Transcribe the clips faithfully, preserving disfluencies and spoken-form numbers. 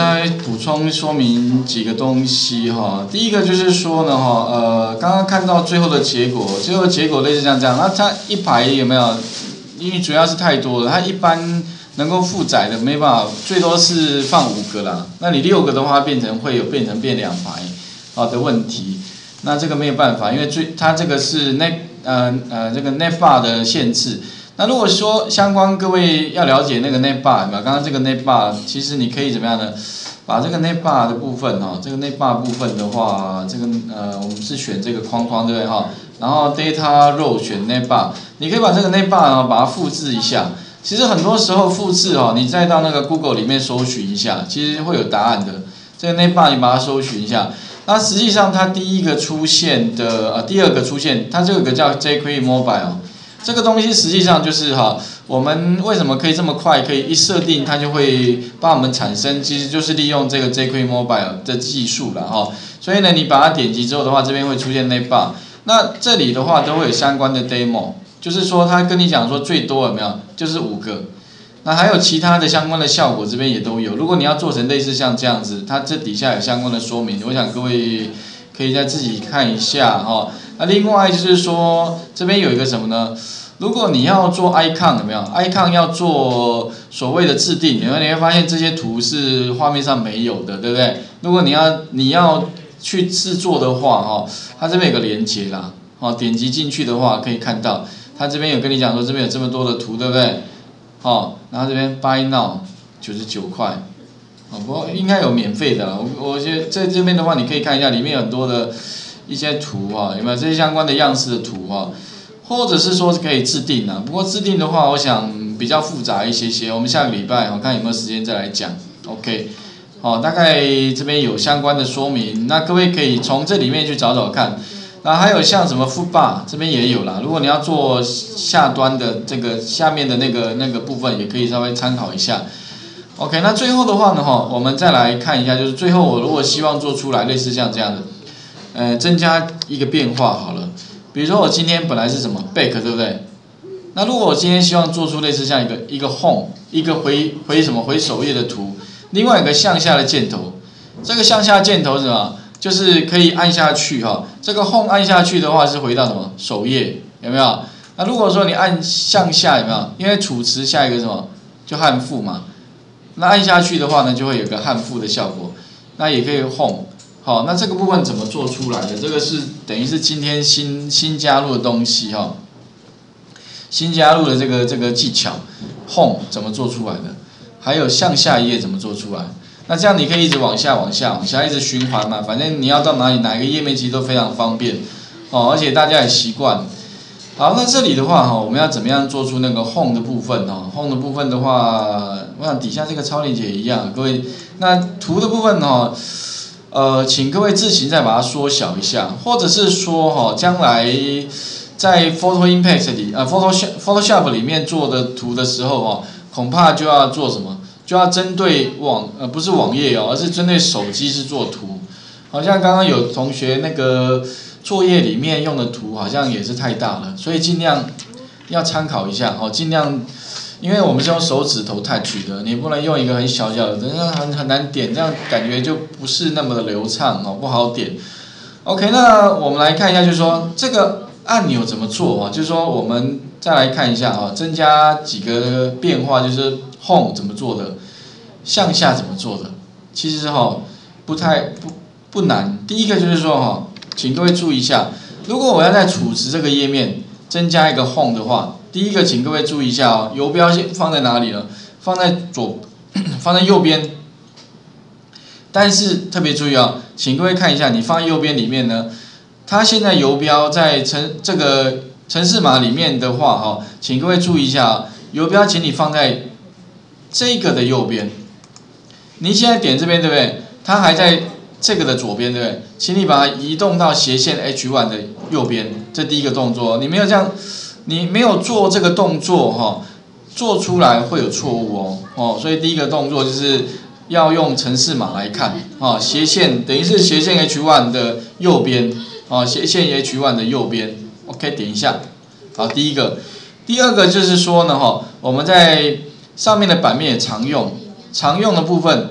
再补充说明几个东西哈。第一个就是说呢哈，呃，刚刚看到最后的结果，最后的结果类似像这样，那它一排有没有？因为主要是太多了，它一般能够负载的没办法，最多是放五个啦。那你六个的话，变成会有变成变两排好的问题。那这个没有办法，因为最它这个是 net 呃呃这个 net bar 的限制。那如果说相关各位要了解那个 net bar 有没有？刚刚这个 net bar 其实你可以怎么样呢？把这个 net bar 的部分哈，这个 net bar 部分的话，这个呃我们是选这个框框对不对哈？然后 data row 选 net bar， 你可以把这个 net bar 呢把它复制一下。其实很多时候复制哦，你再到那个 Google 里面搜寻一下，其实会有答案的。这个 net bar 你把它搜寻一下。那实际上它第一个出现的呃第二个出现，它就有个叫 jQuery Mobile。这个东西实际上就是哈，我们为什么可以这么快可以一设定它就会帮我们产生，其实就是利用这个 jQuery Mobile 的技术了哈。所以呢，你把它点击之后的话，这边会出现 net bar。那这里的话都会有相关的 demo， 就是说它跟你讲说最多有没有，就是五个。那还有其他的相关的效果，这边也都有。如果你要做成类似像这样子，它这底下有相关的说明，我想各位可以再自己看一下哈。那另外就是说，这边有一个什么呢？如果你要做 icon 有没有 ？icon 要做所谓的制定，你会你会发现这些图是画面上没有的，对不对？如果你要你要去制作的话，哈，它这边有个连接啦，哦，点击进去的话可以看到，它这边有跟你讲说这边有这么多的图，对不对？哦，然后这边 buy now 九十九块，哦，不过应该有免费的啦，我我觉得在这边的话，你可以看一下，里面有很多的一些图哈，有没有这些相关的样式的图哈？或者是说可以制定啊，不过制定的话，我想比较复杂一些些，我们下个礼拜我看有没有时间再来讲 ，OK。好，大概这边有相关的说明，那各位可以从这里面去找找看。那还有像什么 Footbar 这边也有啦，如果你要做下端的这个下面的那个那个部分，也可以稍微参考一下。OK， 那最后的话呢，哈，我们再来看一下，就是最后我如果希望做出来类似像这样的，呃，增加一个变化好了。比如说我今天本来是什么 back 对不对？那如果我今天希望做出类似像一个一个 home 一个回回什么回首页的图，另外一个向下的箭头，这个向下箭头是什么？就是可以按下去哈，这个 home 按下去的话是回到什么首页有没有？那如果说你按向下有没有？因为储值下一个什么就汉赋嘛，那按下去的话呢就会有个汉赋的效果，那也可以 home。好，那这个部分怎么做出来的？这个是等于是今天新新加入的东西哈，新加入的这个这个技巧 ，home 怎么做出来的？还有向下一页怎么做出来？那这样你可以一直往下往下往下一直循环嘛，反正你要到哪里哪一个页面其实都非常方便哦，而且大家也习惯。好，那这里的话哈，我们要怎么样做出那个 home 的部分哈 ？home 的部分的话，我想底下这个超链接也一样，各位那图的部分哈。呃，请各位自行再把它缩小一下，或者是说哈，将来在 Photo Impact 里，呃 Photoshop Photoshop 里面做的图的时候哈，恐怕就要做什么？就要针对网呃不是网页哦，而是针对手机是做图。好像刚刚有同学那个作业里面用的图好像也是太大了，所以尽量要参考一下哦，尽量。因为我们是用手指头 touch 的，你不能用一个很小小的，那很很难点，这样感觉就不是那么的流畅哦，不好点。OK， 那我们来看一下，就是说这个按钮怎么做啊？就是说我们再来看一下啊，增加几个变化，就是 Home 怎么做的，向下怎么做的，其实哈不太不不难。第一个就是说哈，请各位注意一下，如果我要在储值这个页面增加一个 Home 的话。第一个，请各位注意一下哦，游标先放在哪里呢？放在左，放在右边。但是特别注意哦，请各位看一下，你放在右边里面呢，它现在游标在程这个程式码里面的话，哈，请各位注意一下，游标请你放在这个的右边。你现在点这边对不对？它还在这个的左边对不对？请你把它移动到斜线 H 一 的右边，这第一个动作，你没有这样。你没有做这个动作哈，做出来会有错误哦哦，所以第一个动作就是要用程式码来看啊，斜线等于是斜线 H 一 的右边啊，斜线 H 一 的右边 ，OK， 点一下，好，第一个，第二个就是说呢哈，我们在上面的版面也常用，常用的部分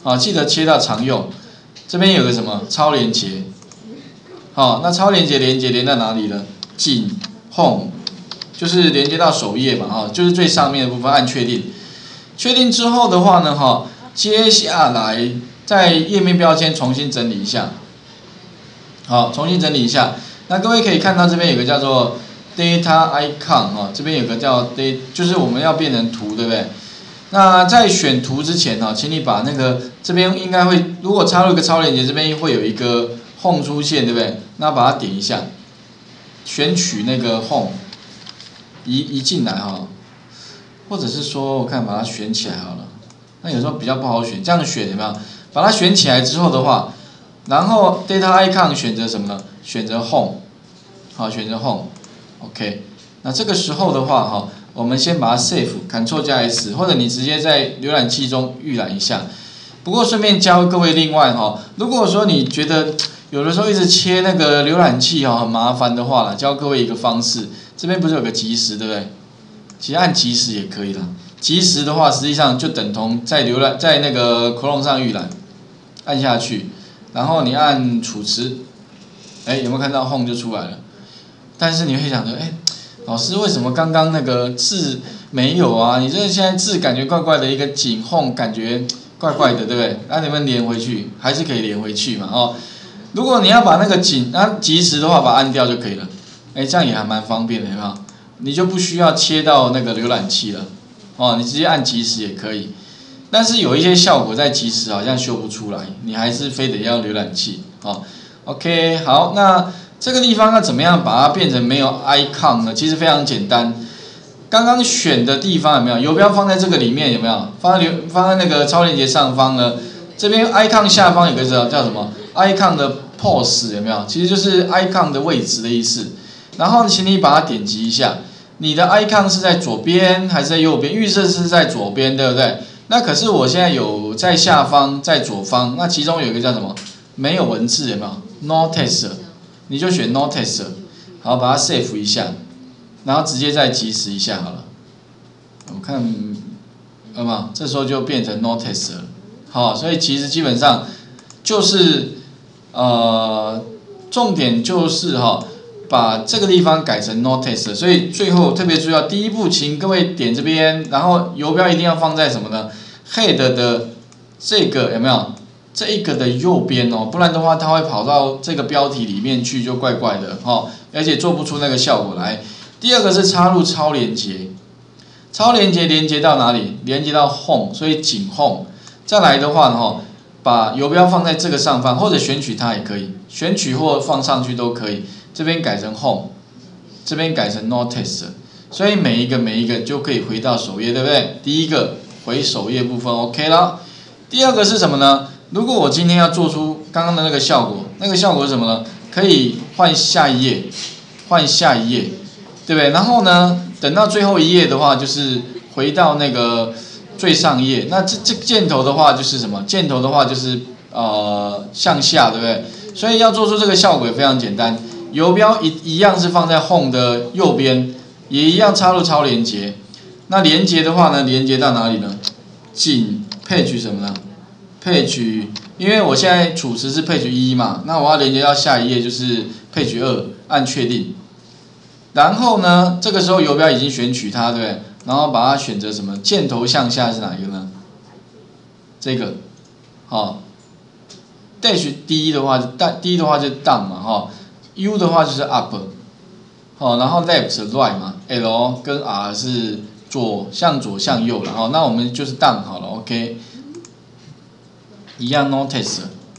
好，记得切到常用。这边有个什么超连结，好，那超连结连接连到哪里了？进 Home， 就是连接到首页嘛，哈，就是最上面的部分，按确定。确定之后的话呢，哈，接下来在页面标签重新整理一下，好，重新整理一下。那各位可以看到这边有个叫做 Data Icon 哈，这边有个叫 Data， 就是我们要变成图，对不对？那在选图之前哈，请你把那个这边应该会，如果插入一个超连结，这边会有一个 Home 出现，对不对？那把它点一下，选取那个 Home， 移移进来哈，或者是说我看把它选起来好了。那有时候比较不好选，这样选有没有？把它选起来之后的话，然后 Data Icon 选择什么呢？选择 Home， 好，选择 Home，OK。那这个时候的话哈。我们先把它 save，Ctrl 加 S， 或者你直接在浏览器中预览一下。不过顺便教各位另外哈，如果说你觉得有的时候一直切那个浏览器哈很麻烦的话啦，教各位一个方式，这边不是有个即时对不对？其实按即时也可以啦。即时的话实际上就等同在浏览在那个 Chrome 上预览，按下去，然后你按储值，哎有没有看到 Home 就出来了？但是你会想着哎。老师，为什么刚刚那个字没有啊？你这现在字感觉怪怪的，一个井 home 感觉怪怪的，对不对？那你们连回去，还是可以连回去嘛，哦。如果你要把那个井，那即时的话，把它按掉就可以了。哎，这样也还蛮方便的，有没有？你就不需要切到那个浏览器了，哦，你直接按即时也可以。但是有一些效果在即时好像修不出来，你还是非得要浏览器，哦。OK， 好，那。这个地方要怎么样把它变成没有 icon 呢？其实非常简单。刚刚选的地方有没有游标放在这个里面？有没有放在放在那个超连结上方呢？这边 icon 下方有个叫叫什么 icon 的 pose 有没有？其实就是 icon 的位置的意思。然后请你把它点击一下。你的 icon 是在左边还是在右边？预设是在左边，对不对？那可是我现在有在下方，在左方。那其中有一个叫什么？没有文字有没有 ？No text。你就选 No Text， 好，把它 save 一下，然后直接再即时一下好了。我看，有没有？这时候就变成 No Text 了。好，所以其实基本上就是呃，重点就是哈，把这个地方改成 No Text。所以最后特别注意要，第一步，请各位点这边，然后游标一定要放在什么呢 ？Head 的这个有没有？这一个的右边哦，不然的话它会跑到这个标题里面去，就怪怪的哦，而且做不出那个效果来。第二个是插入超连结，超连结连接到哪里？连接到 Home， 所以仅 Home。再来的话呢，把游标放在这个上方，或者选取它也可以，选取或放上去都可以。这边改成 Home， 这边改成 No Text， 所以每一个每一个就可以回到首页，对不对？第一个回首页部分 OK 了。第二个是什么呢？如果我今天要做出刚刚的那个效果，那个效果是什么呢？可以换下一页，换下一页，对不对？然后呢，等到最后一页的话，就是回到那个最上页。那这这箭头的话就是什么？箭头的话就是呃向下，对不对？所以要做出这个效果也非常简单，游标一一样是放在 Home 的右边，也一样插入超连结。那连结的话呢，连结到哪里呢？进 Page 什么呢？ Page， 因为我现在储值是 Page 一嘛，那我要连接到下一页就是 Page 二，按确定。然后呢，这个时候游标已经选取它，对不对？然后把它选择什么？箭头向下是哪一个呢？这个，好 ，Dash 第一的话，第一的话就 down 嘛，哈 ，U 的话就是 up， 好，然后 left right 嘛 ，L 跟 R 是左向左向右了，哈，那我们就是 down 好了 ，OK。一样 No Text。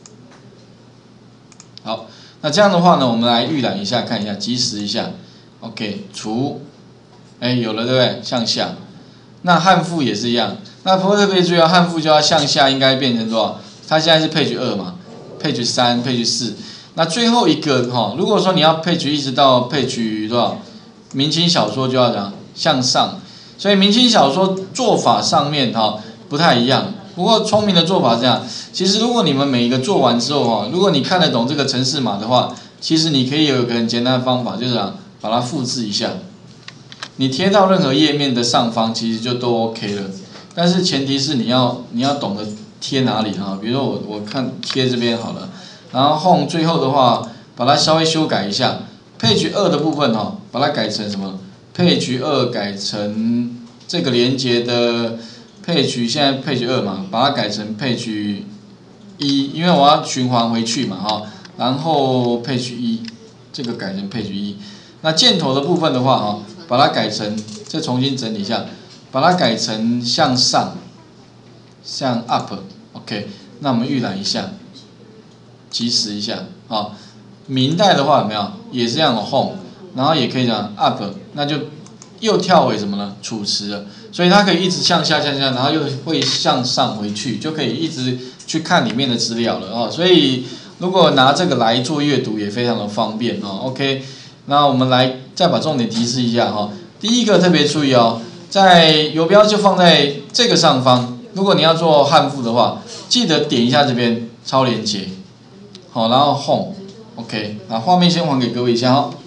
好，那这样的话呢，我们来预览一下，看一下，即时一下 ，OK， 除，哎，有了对不对？向下。那汉复也是一样，那不过特别注意啊，汉复就要向下，应该变成多少？它现在是 Page 二嘛 ，Page 三 ，Page 四。那最后一个哈，如果说你要 Page 一直到 Page 多少？明清小说就要怎样向上，所以明清小说做法上面哈不太一样。不过聪明的做法是这样，其实如果你们每一个做完之后哈，如果你看得懂这个程式码的话，其实你可以有一个很简单的方法，就是啊把它复制一下，你贴到任何页面的上方，其实就都 OK 了。但是前提是你要你要懂得贴哪里哈，比如说我我看贴这边好了，然后 home 最后的话，把它稍微修改一下 ，page 二的部分哈，把它改成什么 ？page 二改成这个连接的 page 现在 page 二嘛，把它改成 page 一，因为我要循环回去嘛哈，然后 page 一这个改成 page 一，那箭头的部分的话哈，把它改成再重新整理一下，把它改成向上。向 up，OK， 那我们预览一下，计时一下，好，明代的话有没有也是这样的 home， 然后也可以讲 up， 那就又跳回什么呢？楚辞了，所以它可以一直向下向下，然后又会向上回去，就可以一直去看里面的资料了哦。所以如果拿这个来做阅读也非常的方便哦。OK， 那我们来再把重点提示一下哈。第一个特别注意哦，在游标就放在这个上方。如果你要做汉复的话，记得点一下这边超连结，好，然后 home，OK， 那画面先还给各位一下哦。